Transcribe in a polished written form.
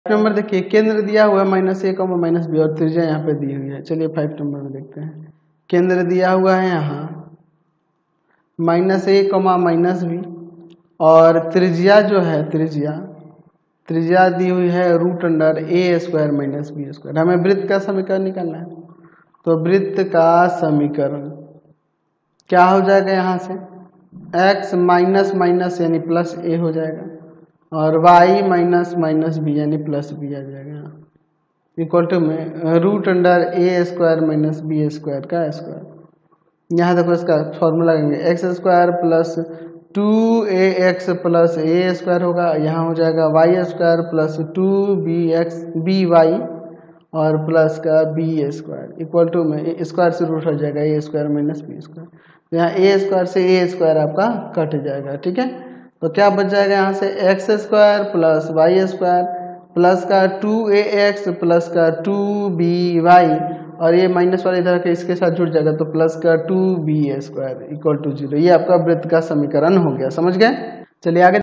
Number देखिए, केंद्र दिया हुआ है -a, -b और त्रिज्या यहाँ पे दी हुई है। चलिए 5 नंबर में देखते हैं। केंद्र दिया हुआ है यहाँ -a, -b और त्रिज्या जो है त्रिज्या दी हुई है √a² - b²। हमें वृत्त का समीकरण निकालना है, तो वृत्त का समीकरण क्या हो जाएगा, यहाँ से x माइनस माइनस यानी प्लस a हो जाएगा और y माइनस माइनस b यानी प्लस b आ जाएगा, इक्वल टू में √a² - b² का स्क्वायर। यहाँ देखो इसका फॉर्मूला लेंगे, x² plus 2ax plus a² होगा, यहाँ हो जाएगा y² प्लस 2by और प्लस का b² इक्वल टू में स्क्वायर से रूट हो जाएगा a² - b²। यहाँ a² से a² आपका कट जाएगा, ठीक है। तो क्या बच जाएगा यहाँ से x² प्लस y² प्लस का 2ax प्लस का 2by और ये माइनस वाला इधर के इसके साथ जुड़ जाएगा तो प्लस का 2b² इक्वल टू 0। ये आपका वृत्त का समीकरण हो गया, समझ गए। चलिए आगे